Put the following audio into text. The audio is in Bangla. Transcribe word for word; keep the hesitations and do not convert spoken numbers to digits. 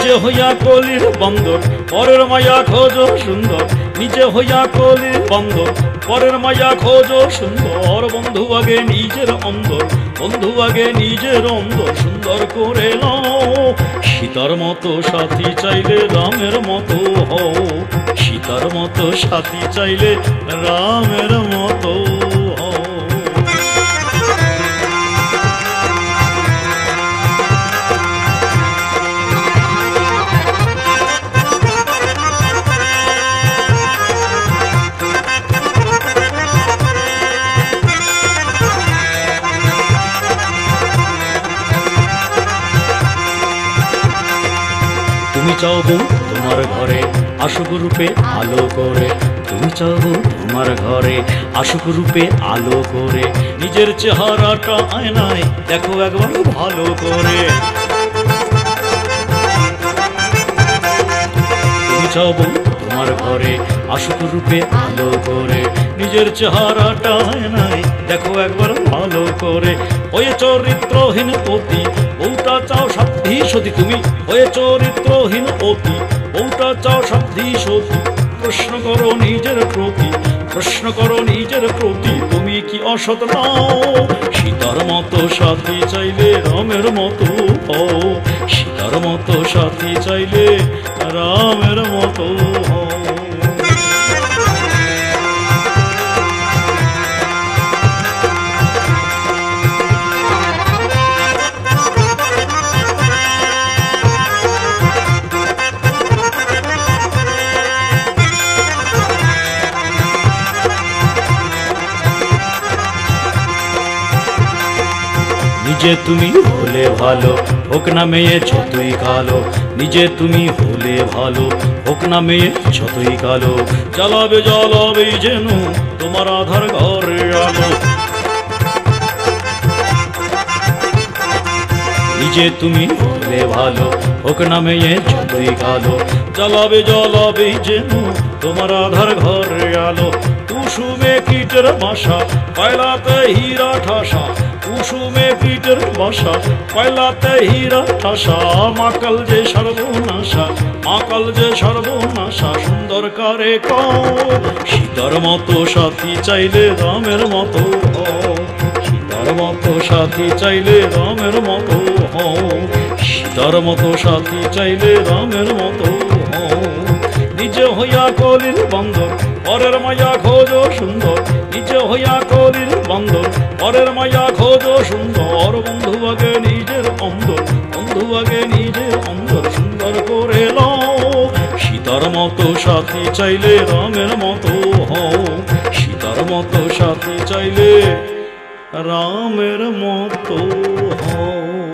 নিজে হইয়া কলির বন্দর পরের মায়া খোঁজো সুন্দর, নিজে হইয়া কলির বন্দর পরের মায়া খোঁজো সুন্দর। বন্ধু আগে নিজের অন্দর, বন্ধু আগে নিজের অন্দর সুন্দর করে নাও। সীতার মতো সাথী চাইলে রামের মতো হও, সীতার মতো সাথী চাইলে রামের মতো হও। তুমি চাও বউ তোমার ঘরে আসুক রূপে আলো করে, তুমি চাও বউ তোমার ঘরে আসুক রূপে আলো করে। নিজের চেহারাটা আয়নায় দেখো একবার ভালো করে। তুমি চাও বউ তোমার ঘরে আসুক রূপে আলো করে, নিজের চেহারাটা আয়নায় দেখো একবার ভালো করে। ওই চরিত্রহীন অতি বউটা চাও সাধ্যি সতী, তুমি ওই চরিত্রহীন অতি বউটা চাও সাধ্যি সতী। প্রশ্ন করো নিজের প্রতি, প্রশ্ন করো নিজের প্রতি, তুমি কি অসৎ নাও? সীতার মতো সাথী চাইলে রামের মতো হও, সীতার মতো সাথী চাইলে রামের মতো হও। নিজে তুমি হলে ভালো হোক না মেয়ে যতই কালো, নিজে তুমি হলে ভালো হোক না মেয়ে যতই কালো। জ্বালাবে জ্বালাবে যেন তোমার আধার ঘরে আলো। নিজে তুমি হলে ভালো হোক না মেয়ে যতই কালো, জ্বালাবে জ্বালাবে যেন তোমার আধার ঘরে আলো। কুসুমে কীটের বাসা কয়লাতে হীরা ঠাসা, কুসুমে কীটের বাসা কয়লাতে হীরা ঠাসা। মাকাল যে সর্বনাশা, মাকাল যে সর্বনাশা সুন্দর কারে কও। সীতার মতো সাথী চাইলে রামের মতো হও, সীতার মতো সাথী চাইলে রামের মতো হও, সীতার মতো সাথী চাইলে রামের মতো হও। নিজে হইয়া কলির বন্দর পরের মায়া খোঁজো সুন্দর, নিজে হইয়া কলির বন্দর পরের মায়া খোঁজো সুন্দর। বন্ধু আগে নিজের অন্দর, বন্ধু আগে নিজের অন্দর সুন্দর করে নাও। সীতার মতো সাথী চাইলে রামের মতো হও, সীতার মতো সাথী চাইলে রামের মতো হও।